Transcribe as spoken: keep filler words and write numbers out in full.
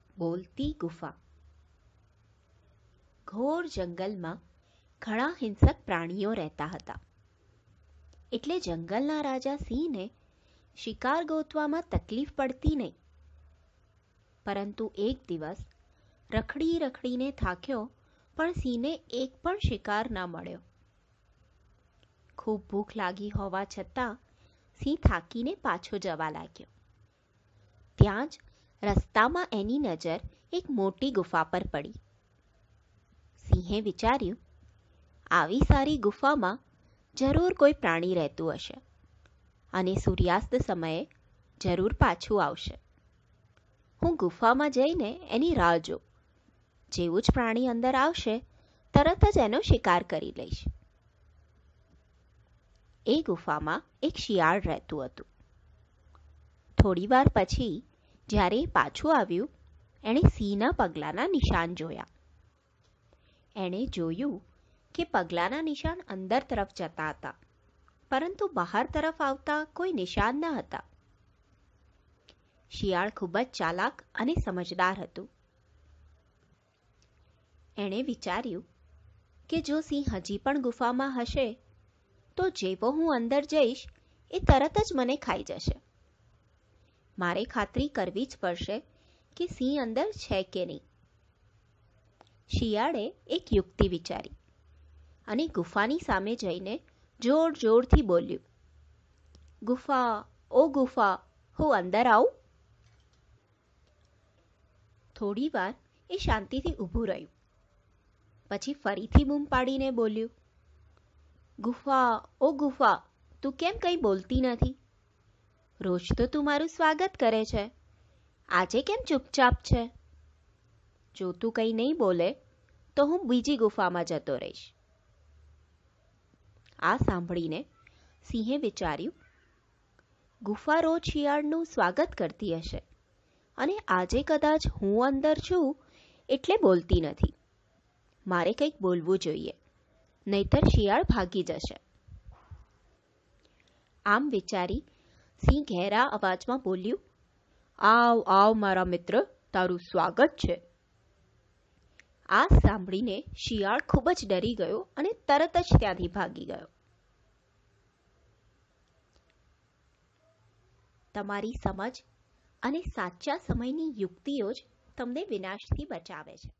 બોલતી ગુફા. ઘોર જંગલમાં ઘણા હિંસક પ્રાણીઓ રહેતા હતા. એટલે જંગલના રાજા સિંહને શિકાર ગોતવામાં તકલીફ પડતી નહીં. પરંતુ એક દિવસ રખડી રખડીને થાક્યો, પણ સિંહને એક પણ શિકાર ન મળ્યો. ખૂબ ભૂખ લાગી હોવા છતાં સિંહ થાકીને પાછો જવા લાગ્યો. ત્યાં જ રસ્તામાં એની નજર એક મોટી ગુફા પર પડી. સિંહે વિચાર્યું, આવી સારી ગુફામાં જરૂર કોઈ પ્રાણી રહેતું હશે અને સૂર્યાસ્ત સમયે જરૂર પાછું આવશે. હું ગુફામાં જઈને એની રાહ જોઉં. જેવું જ પ્રાણી અંદર આવશે તરત જ એનો શિકાર કરી લઈશ. એ ગુફામાં એક શિયાળ રહેતું હતું. થોડી વાર પછી જ્યારે એ પાછું આવ્યું, એણે સિંહના પગલાંના નિશાન જોયા. એણે જોયું કે પગલાંના નિશાન અંદર તરફ જતા હતા, પરંતુ બહાર તરફ આવતા કોઈ નિશાન ન હતા. શિયાળ ખૂબ જ ચાલાક અને સમજદાર હતું. એણે વિચાર્યું કે જો સિંહ હજી પણ ગુફામાં હશે તો જેવો હું અંદર જઈશ એ તરત જ મને ખાઈ જશે. મારે ખાતરી કરવી જ પડશે કે સિંહ અંદર છે કે નહીં. શિયાળે એક યુક્તિ વિચારી અને ગુફાની સામે જઈને જોર જોરથી બોલ્યું, ગુફા, ઓ ગુફા, હું અંદર આવું? થોડી વાર એ શાંતિથી ઊભું રહ્યું. પછી ફરીથી બૂમ પાડીને બોલ્યું, ગુફા, ઓ ગુફા, તું કેમ કંઈ બોલતી નથી? રોજ તો તું મારું સ્વાગત કરે છે, આજે કેમ ચૂપચાપ છે? જો તું કંઈ નહીં બોલે તો હું બીજી ગુફામાં જતો રહીશ. આ સાંભળીને સિંહે વિચાર્યું, ગુફા રોજ શિયાળનું સ્વાગત કરતી હશે અને આજે કદાચ હું અંદર છું એટલે બોલતી નથી. મારે કંઈક બોલવું જોઈએ, નહીતર શિયાળ ભાગી જશે. આમ વિચારી સિંહ ઘેરા અવાજમાં બોલ્યું, આવ આવ મારા મિત્ર, તારું સ્વાગત છે. આ સાંભળીને શિયાળ ખૂબ જ ડરી ગયો અને તરત જ ત્યાંથી ભાગી ગયો. તમારી સમજ અને સાચા સમયની યુક્તિઓ જ તમને વિનાશથી બચાવે છે.